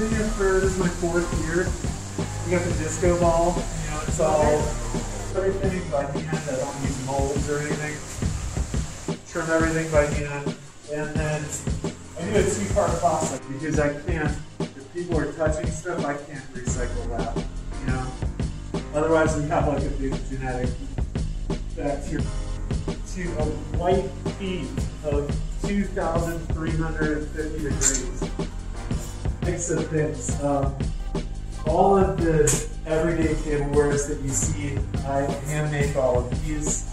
been here for, this is my 4th year. We got the disco ball, you know, it's all, everything by hand. I don't use molds or anything. Trim everything by hand. And then I do a 2-part process because I can't, if people are touching stuff, I can't recycle that, you know. Otherwise we have like a big genetic bacteria. To a white heat of 2,350 degrees. Mix of things. All of the everyday tablewares that you see, I hand make all of these.